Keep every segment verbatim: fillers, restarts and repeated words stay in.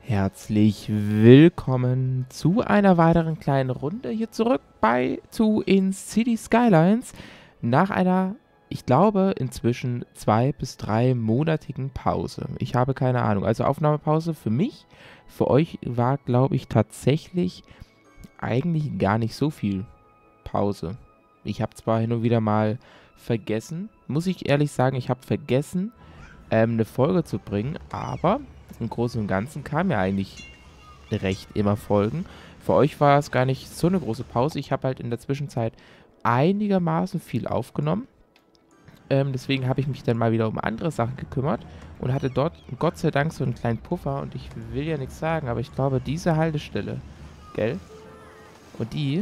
Herzlich willkommen zu einer weiteren kleinen Runde hier zurück bei zu in City Skylines nach einer, ich glaube, inzwischen zwei bis drei monatigen Pause. Ich habe keine Ahnung. Also Aufnahmepause für mich, für euch war, glaube ich, tatsächlich eigentlich gar nicht so viel Pause. Ich habe zwar hin und wieder mal vergessen, muss ich ehrlich sagen, ich habe vergessen, ähm, eine Folge zu bringen, aber im Großen und Ganzen kamen ja eigentlich recht immer Folgen. Für euch war es gar nicht so eine große Pause. Ich habe halt in der Zwischenzeit einigermaßen viel aufgenommen. Ähm, deswegen habe ich mich dann mal wieder um andere Sachen gekümmert und hatte dort Gott sei Dank so einen kleinen Puffer. Und ich will ja nichts sagen, aber ich glaube, diese Haltestelle, gell? Und die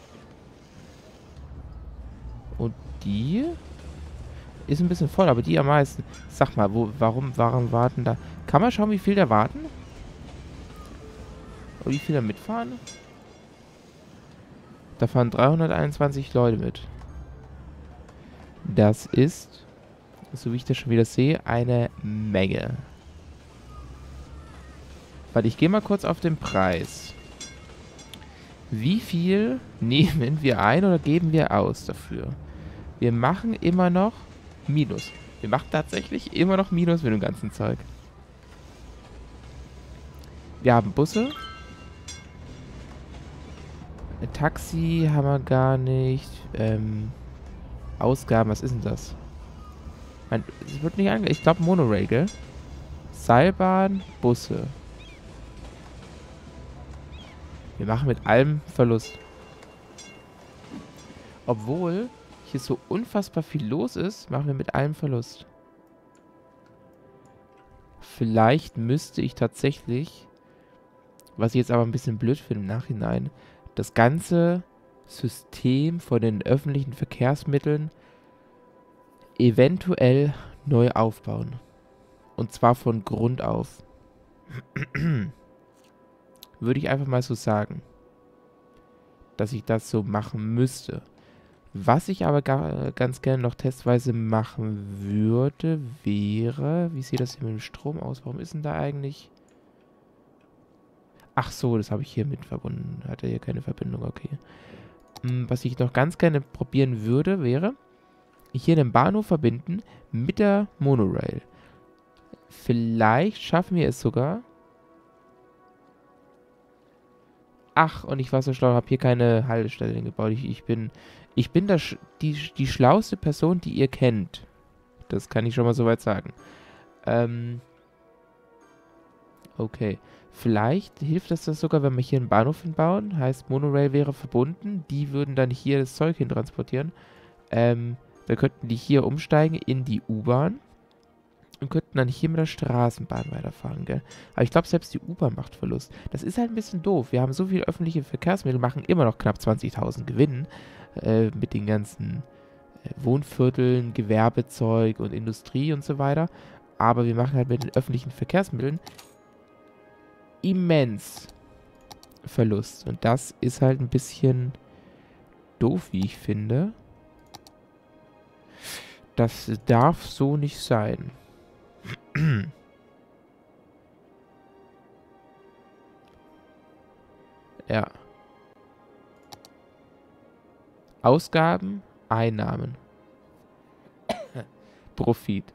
und die ist ein bisschen voll, aber die am meisten. Sag mal, wo, warum, warum warten da? Kann man schauen, wie viel da warten? Und wie viele da mitfahren? Da fahren dreihunderteinundzwanzig Leute mit. Das ist, so wie ich das schon wieder sehe, eine Menge. Warte, ich gehe mal kurz auf den Preis. Wie viel nehmen wir ein oder geben wir aus dafür? Wir machen immer noch Minus. Wir machen tatsächlich immer noch Minus mit dem ganzen Zeug. Wir haben Busse. Ein Taxi haben wir gar nicht. Ähm, Ausgaben, was ist denn das? Es wird nicht ange... Ich glaube Monorail, gell? Seilbahn, Busse. Wir machen mit allem Verlust. Obwohl hier so unfassbar viel los ist, machen wir mit allem Verlust. Vielleicht müsste ich tatsächlich, was ich jetzt aber ein bisschen blöd finde im Nachhinein, das ganze System von den öffentlichen Verkehrsmitteln eventuell neu aufbauen. Und zwar von Grund auf. Würde ich einfach mal so sagen, dass ich das so machen müsste. Was ich aber gar, ganz gerne noch testweise machen würde, wäre... Wie sieht das hier mit dem Strom aus? Warum ist denn da eigentlich... Ach so, das habe ich hier mit verbunden. Hat er hier keine Verbindung, okay. Hm, was ich noch ganz gerne probieren würde, wäre... Hier den Bahnhof verbinden mit der Monorail. Vielleicht schaffen wir es sogar... Ach, und ich war so schlau, habe hier keine Haltestelle gebaut. Ich, ich bin, ich bin das, die, die schlauste Person, die ihr kennt. Das kann ich schon mal soweit sagen. Ähm, okay. Vielleicht hilft das das sogar, wenn wir hier einen Bahnhof hinbauen. Heißt, Monorail wäre verbunden. Die würden dann hier das Zeug hin transportieren. Ähm, wir könnten die hier umsteigen in die U-Bahn. Und könnten dann hier mit der Straßenbahn weiterfahren, gell? Aber ich glaube, selbst die U-Bahn macht Verlust. Das ist halt ein bisschen doof. Wir haben so viele öffentliche Verkehrsmittel, machen immer noch knapp zwanzigtausend Gewinn äh, mit den ganzen äh, Wohnvierteln, Gewerbezeug und Industrie und so weiter. Aber wir machen halt mit den öffentlichen Verkehrsmitteln immens Verlust. Und das ist halt ein bisschen doof, wie ich finde. Das darf so nicht sein. Ja. Ausgaben, Einnahmen. Profit.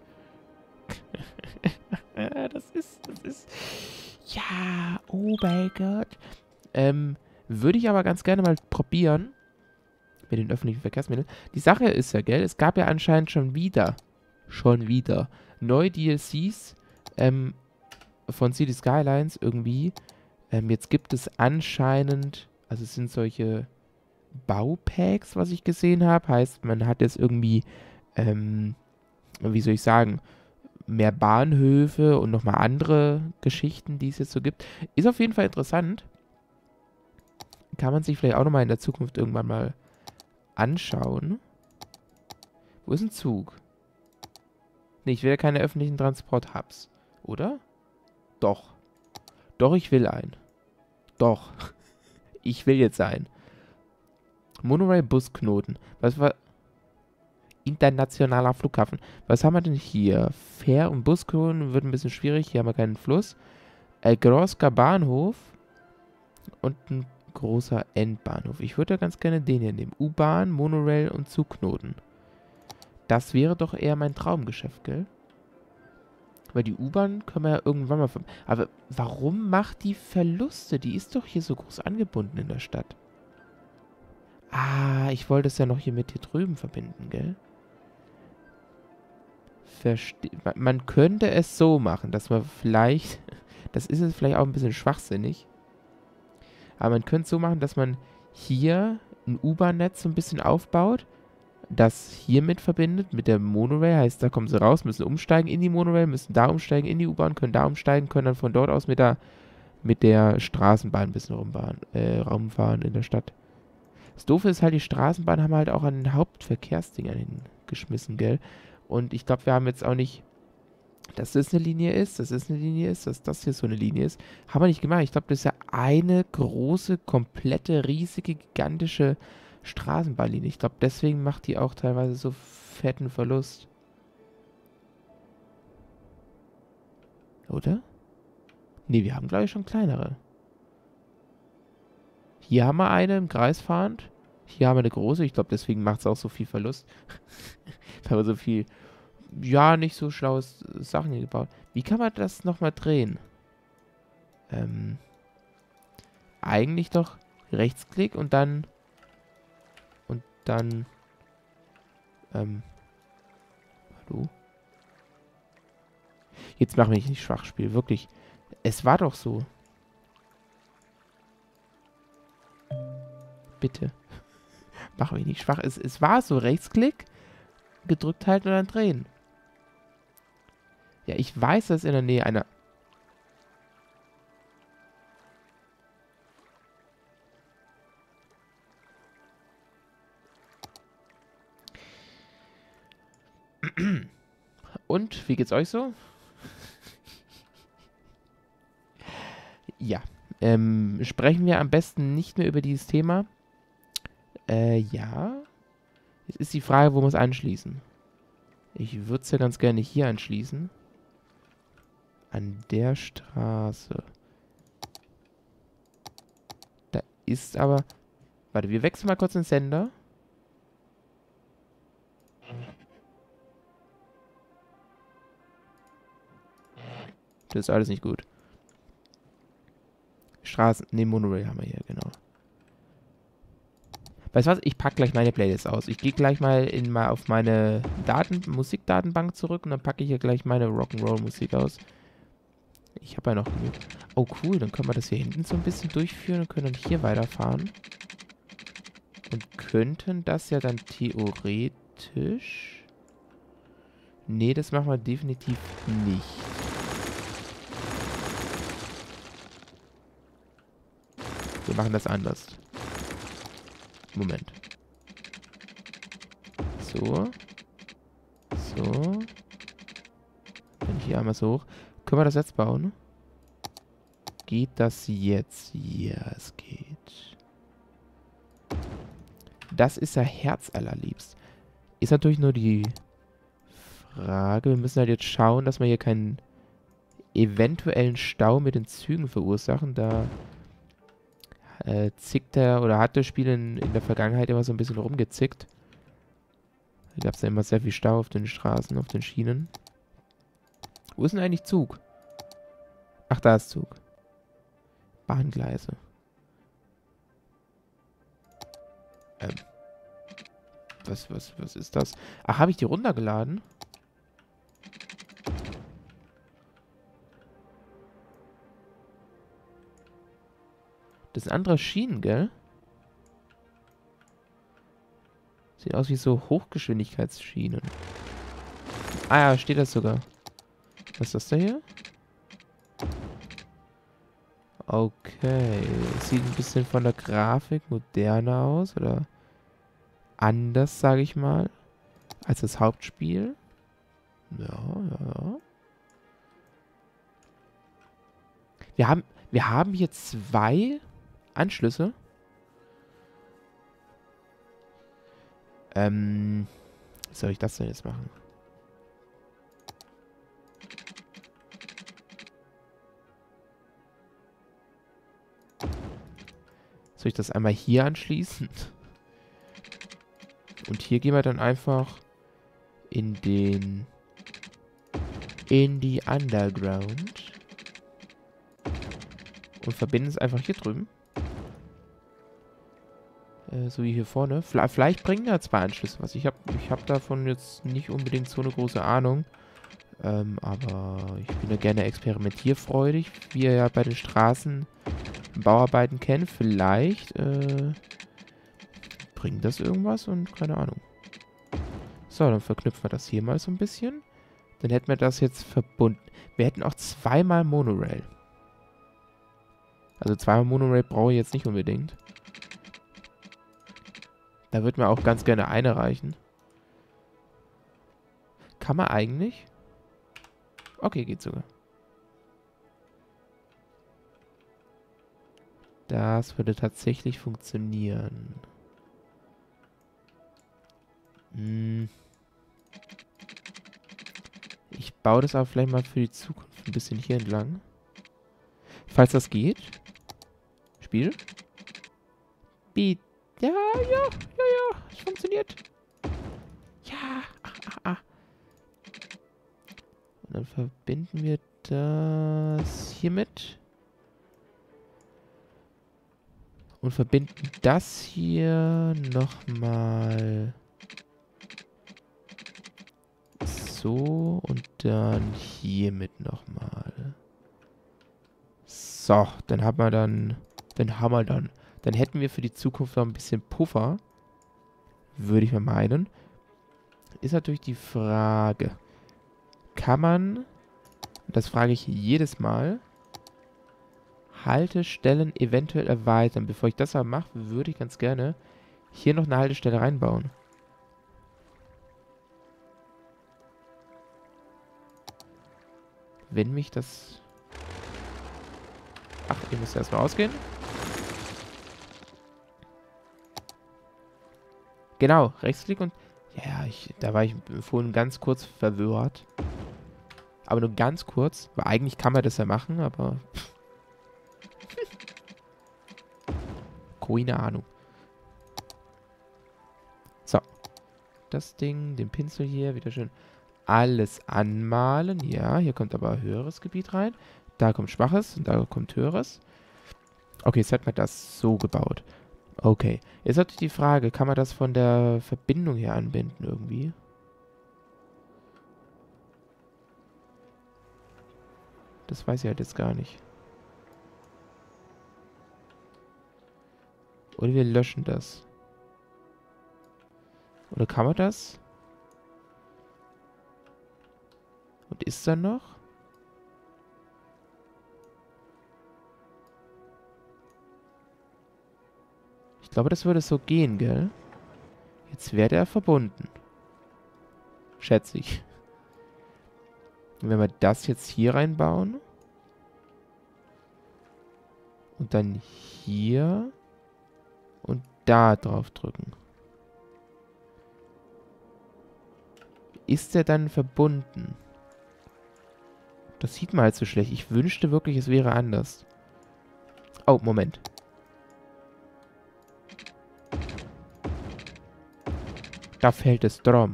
das ist, das ist... Ja, oh mein Gott. Ähm, würde ich aber ganz gerne mal probieren. Mit den öffentlichen Verkehrsmitteln. Die Sache ist ja, gell, es gab ja anscheinend schon wieder, schon wieder, neue D L Cs ähm, von City Skylines irgendwie. Ähm, jetzt gibt es anscheinend, also es sind solche Baupacks, was ich gesehen habe. Heißt, man hat jetzt irgendwie, ähm, wie soll ich sagen, mehr Bahnhöfe und nochmal andere Geschichten, die es jetzt so gibt. Ist auf jeden Fall interessant. Kann man sich vielleicht auch nochmal in der Zukunft irgendwann mal anschauen. Wo ist ein Zug? Nee, ich will ja keine öffentlichen Transport-Hubs. Oder? Doch. Doch, ich will einen. Doch. Ich will jetzt einen. Monorail-Busknoten. Was war... Internationaler Flughafen. Was haben wir denn hier? Fähr- und Busknoten wird ein bisschen schwierig. Hier haben wir keinen Fluss. Elgorska Bahnhof und ein großer Endbahnhof. Ich würde ganz gerne den hier nehmen. U-Bahn, Monorail und Zugknoten. Das wäre doch eher mein Traumgeschäft, gell? Weil die U-Bahn können wir ja irgendwann mal... ver- Aber warum macht die Verluste? Die ist doch hier so groß angebunden in der Stadt. Ah, ich wollte es ja noch hier mit hier drüben verbinden, gell? Verste ma- man könnte es so machen, dass man vielleicht... Das ist jetzt vielleicht auch ein bisschen schwachsinnig. Aber man könnte es so machen, dass man hier ein U-Bahn-Netz so ein bisschen aufbaut, das hiermit verbindet, mit der Monorail. Heißt, da kommen sie raus, müssen umsteigen in die Monorail, müssen da umsteigen in die U-Bahn, können da umsteigen, können dann von dort aus mit der, mit der Straßenbahn ein bisschen rumfahren, äh, rumfahren in der Stadt. Das Doofe ist halt, die Straßenbahn haben halt auch an den Hauptverkehrsdingern hingeschmissen, gell? Und ich glaube, wir haben jetzt auch nicht, dass das eine Linie ist, dass das eine Linie ist, dass das hier so eine Linie ist. Haben wir nicht gemacht. Ich glaube, das ist ja eine große, komplette, riesige, gigantische Straßenbahnlinie. Ich glaube, deswegen macht die auch teilweise so fetten Verlust. Oder? Ne, wir haben, glaube ich, schon kleinere. Hier haben wir eine im Kreis fahrend. Hier haben wir eine große. Ich glaube, deswegen macht es auch so viel Verlust. Weil wir so viel, ja, nicht so schlaue Sachen hier gebaut. Wie kann man das nochmal drehen? Ähm, eigentlich doch Rechtsklick und dann und dann ähm, hallo? Jetzt mach mich nicht schwach, Spiel, wirklich. Es war doch so. Bitte. Mach mich nicht schwach. Es, es war so, Rechtsklick, gedrückt halten und dann drehen. Ja, ich weiß, dass in der Nähe einer... Und, wie geht's euch so? Ja. Ähm, sprechen wir am besten nicht mehr über dieses Thema. Äh, ja. Jetzt ist die Frage, wo wir es anschließen. Ich würde es ja ganz gerne hier anschließen. An der Straße. Da ist aber... Warte, wir wechseln mal kurz den Sender. Das ist alles nicht gut. Straßen... Ne, Monorail haben wir hier, genau. Weißt du was? Ich packe gleich meine Playlist aus. Ich gehe gleich mal, in, mal auf meine Daten Musikdatenbank zurück und dann packe ich hier gleich meine Rock'n'Roll-Musik aus. Ich habe ja noch genug. Oh cool, dann können wir das hier hinten so ein bisschen durchführen und können dann hier weiterfahren. Und könnten das ja dann theoretisch... Nee, das machen wir definitiv nicht. Wir machen das anders. Moment. So. So. Dann hier einmal so hoch. Können wir das jetzt bauen? Geht das jetzt? Ja, es geht. Das ist ja herzallerliebst. Ist natürlich nur die Frage, wir müssen halt jetzt schauen, dass wir hier keinen eventuellen Stau mit den Zügen verursachen. Da äh, zickt er oder hat das Spiel in, in der Vergangenheit immer so ein bisschen rumgezickt. Da gab es ja immer sehr viel Stau auf den Straßen, auf den Schienen. Wo ist denn eigentlich Zug? Ach, da ist Zug. Bahngleise. Ähm. Was, was, was ist das? Ach, habe ich die runtergeladen? Das sind andere Schienen, gell? Sieht aus wie so Hochgeschwindigkeitsschienen. Ah ja, steht das sogar. Was ist das da hier? Okay. Sieht ein bisschen von der Grafik moderner aus. Oder anders, sage ich mal. Als das Hauptspiel. Ja, ja, ja. Wir haben, wir haben hier zwei Anschlüsse. Ähm, wie soll ich das denn jetzt machen? Soll ich das einmal hier anschließen? Und hier gehen wir dann einfach in den... in die Underground. Und verbinden es einfach hier drüben. Äh, so wie hier vorne. Vielleicht bringen ja zwei Anschlüsse was. Ich habe ich hab davon jetzt nicht unbedingt so eine große Ahnung. Ähm, aber ich bin ja gerne experimentierfreudig, wie ihr ja bei den Straßenbauarbeiten kennt. Vielleicht äh, bringt das irgendwas und keine Ahnung. So, dann verknüpfen wir das hier mal so ein bisschen. Dann hätten wir das jetzt verbunden. Wir hätten auch zweimal Monorail. Also zweimal Monorail brauche ich jetzt nicht unbedingt. Da würde mir auch ganz gerne eine reichen. Kann man eigentlich? Okay, geht sogar. Das würde tatsächlich funktionieren. Hm. Ich baue das aber vielleicht mal für die Zukunft ein bisschen hier entlang. Falls das geht. Spiel. Beat. Ja, ja, ja, ja. Es funktioniert. Ja. Ah, ah, ah. Und dann verbinden wir das hiermit. Und verbinden das hier nochmal so und dann hiermit nochmal. So, dann haben wir dann, dann haben wir dann, dann hätten wir für die Zukunft noch ein bisschen Puffer, würde ich mal meinen. Ist natürlich die Frage, kann man, das frage ich jedes Mal, Haltestellen eventuell erweitern. Bevor ich das aber mache, würde ich ganz gerne hier noch eine Haltestelle reinbauen. Wenn mich das... Ach, ihr müsst erstmal ausgehen. Genau, Rechtsklick und... Ja, ich, da war ich vorhin ganz kurz verwirrt. Aber nur ganz kurz. Weil eigentlich kann man das ja machen, aber... Keine Ahnung. So. Das Ding, den Pinsel hier, wieder schön alles anmalen. Ja, hier kommt aber ein höheres Gebiet rein. Da kommt schwaches und da kommt höheres. Okay, jetzt hat man das so gebaut. Okay. Jetzt natürlich die Frage, kann man das von der Verbindung her anbinden irgendwie? Das weiß ich halt jetzt gar nicht. Oder wir löschen das. Oder kann man das? Und ist da noch? Ich glaube, das würde so gehen, gell? Jetzt wäre der verbunden. Schätze ich. Und wenn wir das jetzt hier reinbauen. Und dann hier. Und da drauf drücken. Ist der dann verbunden? Das sieht man halt so schlecht. Ich wünschte wirklich, es wäre anders. Oh, Moment. Da fällt es drum.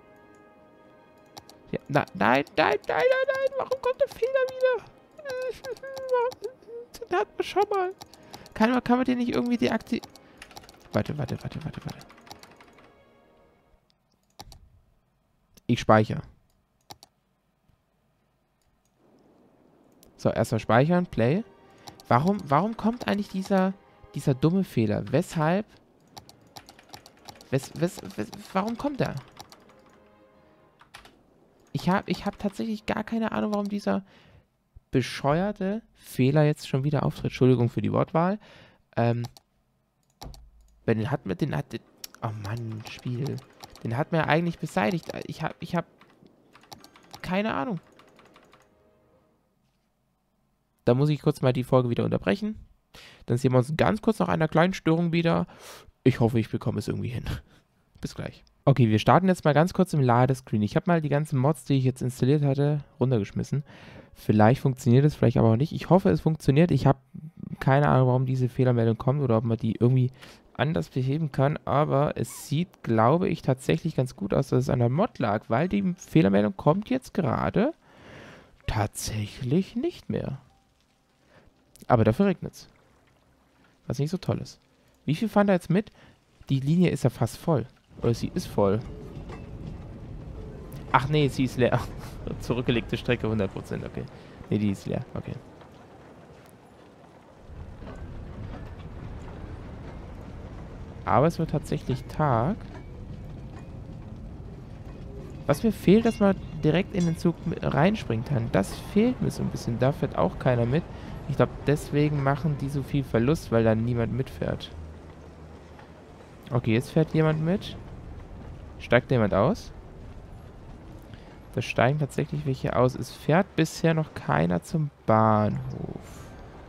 Ja, na, nein, nein, nein, nein, nein. Warum kommt der Fehler wieder? Den hatten wir schon mal. Kann man, kann man den nicht irgendwie deaktivieren? Warte, warte, warte, warte, warte. Ich speichere. So, erstmal speichern, Play. Warum, warum kommt eigentlich dieser, dieser dumme Fehler? Weshalb? Wes, wes, wes, warum kommt er? Ich habe ich hab tatsächlich gar keine Ahnung, warum dieser bescheuerte Fehler jetzt schon wieder auftritt. Entschuldigung für die Wortwahl. Ähm, weil den hat man, den hat, oh Mann, Spiel. Den hat man ja eigentlich beseitigt. Ich habe, ich habe keine Ahnung. Da muss ich kurz mal die Folge wieder unterbrechen. Dann sehen wir uns ganz kurz nach einer kleinen Störung wieder. Ich hoffe, ich bekomme es irgendwie hin. Bis gleich. Okay, wir starten jetzt mal ganz kurz im Ladescreen. Ich habe mal die ganzen Mods, die ich jetzt installiert hatte, runtergeschmissen. Vielleicht funktioniert es, vielleicht aber auch nicht. Ich hoffe, es funktioniert. Ich habe Keine Ahnung, warum diese Fehlermeldung kommt oder ob man die irgendwie anders beheben kann, aber es sieht, glaube ich, tatsächlich ganz gut aus, dass es an der Mod lag, weil die Fehlermeldung kommt jetzt gerade tatsächlich nicht mehr. Aber dafür regnet es. Was nicht so toll ist. Wie viel fahren da jetzt mit? Die Linie ist ja fast voll. Oder sie ist voll. Ach nee, sie ist leer. Zurückgelegte Strecke hundert Prozent, okay. Nee, die ist leer, okay. Aber es wird tatsächlich Tag. Was mir fehlt, dass man direkt in den Zug reinspringen kann. Das fehlt mir so ein bisschen. Da fährt auch keiner mit. Ich glaube, deswegen machen die so viel Verlust, weil da niemand mitfährt. Okay, jetzt fährt jemand mit. Steigt jemand aus? Da steigen tatsächlich welche aus. Es fährt bisher noch keiner zum Bahnhof.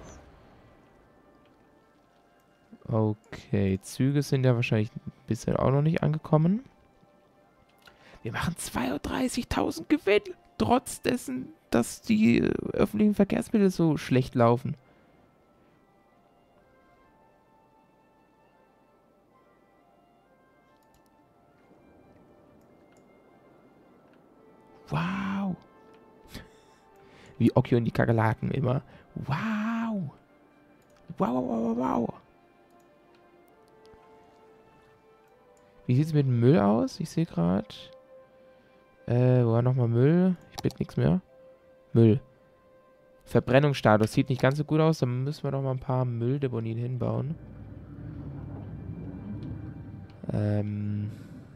Okay, Züge sind ja wahrscheinlich bisher auch noch nicht angekommen. Wir machen zweiunddreißigtausend Gewinn, trotz dessen, dass die äh, öffentlichen Verkehrsmittel so schlecht laufen. Wow. Wie Okio und die Kakerlaken immer. Wow. Wow, wow, wow, wow. Wie sieht es mit dem Müll aus? Ich sehe gerade. Äh, wo war nochmal Müll? Ich blick nichts mehr. Müll. Verbrennungsstatus sieht nicht ganz so gut aus. Dann müssen wir noch mal ein paar Mülldeponien hinbauen. Ähm.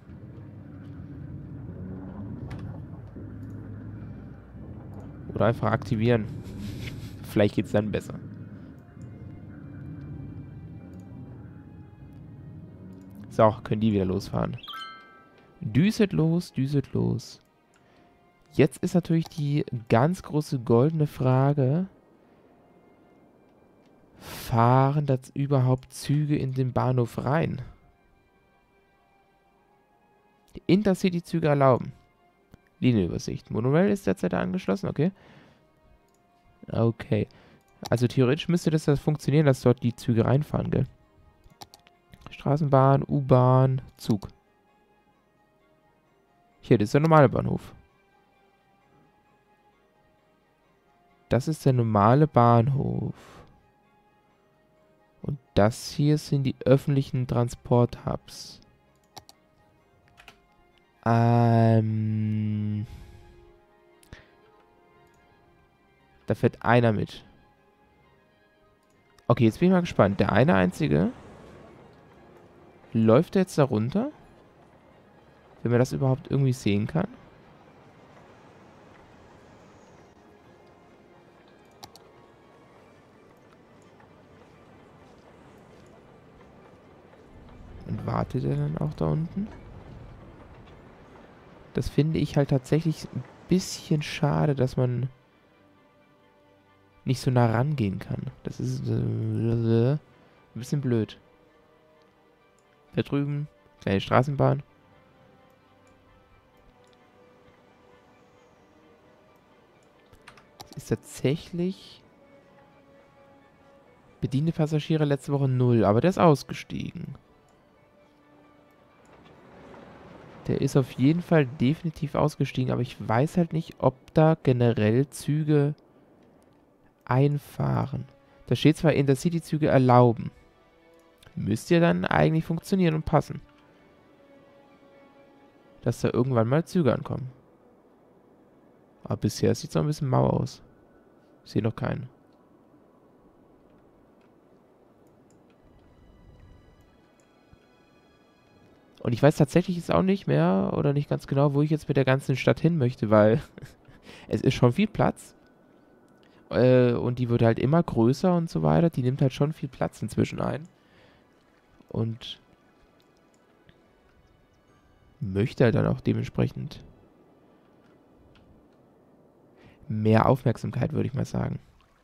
Oder einfach aktivieren. Vielleicht geht es dann besser. So, können die wieder losfahren. Düset los, düset los. Jetzt ist natürlich die ganz große goldene Frage. Fahren das überhaupt Züge in den Bahnhof rein? Die Intercity-Züge erlauben. Linienübersicht. Monorail ist derzeit angeschlossen, okay. Okay. Also theoretisch müsste das, das funktionieren, dass dort die Züge reinfahren, gell? Straßenbahn, U-Bahn, Zug. Hier, das ist der normale Bahnhof. Das ist der normale Bahnhof. Und das hier sind die öffentlichen Transporthubs. Ähm... Da fährt einer mit. Okay, jetzt bin ich mal gespannt. Der eine einzige... Läuft der jetzt da runter? Wenn man das überhaupt irgendwie sehen kann. Und wartet er dann auch da unten? Das finde ich halt tatsächlich ein bisschen schade, dass man nicht so nah rangehen kann. Das ist äh, ein bisschen blöd. Da drüben, kleine Straßenbahn. Das ist tatsächlich... Bediente Passagiere letzte Woche null, aber der ist ausgestiegen. Der ist auf jeden Fall definitiv ausgestiegen, aber ich weiß halt nicht, ob da generell Züge einfahren. Da steht zwar Intercity-Züge erlauben. Müsste ja dann eigentlich funktionieren und passen. Dass da irgendwann mal Züge ankommen. Aber bisher sieht es noch ein bisschen mau aus. Ich sehe noch keinen. Und ich weiß tatsächlich jetzt auch nicht mehr oder nicht ganz genau, wo ich jetzt mit der ganzen Stadt hin möchte, weil es ist schon viel Platz. Äh, und die wird halt immer größer und so weiter. Die nimmt halt schon viel Platz inzwischen ein. Und möchte halt dann auch dementsprechend mehr Aufmerksamkeit, würde ich mal sagen.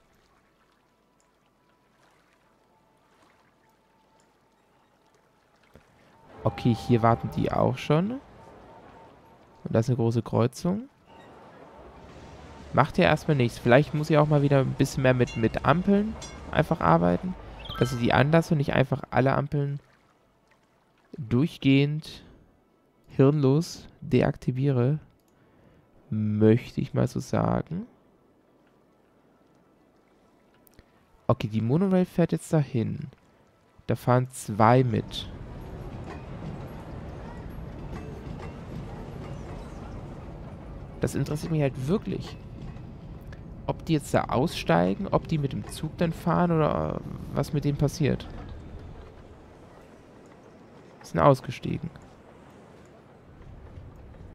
Okay, hier warten die auch schon. Und da ist eine große Kreuzung. Macht ja erstmal nichts. Vielleicht muss ich auch mal wieder ein bisschen mehr mit, mit Ampeln einfach arbeiten. Dass ich die anlasse und nicht einfach alle Ampeln durchgehend hirnlos deaktiviere. Möchte ich mal so sagen. Okay, die Monorail fährt jetzt dahin. Da fahren zwei mit. Das interessiert mich halt wirklich. Ob die jetzt da aussteigen, ob die mit dem Zug dann fahren oder was mit denen passiert. Sind ausgestiegen.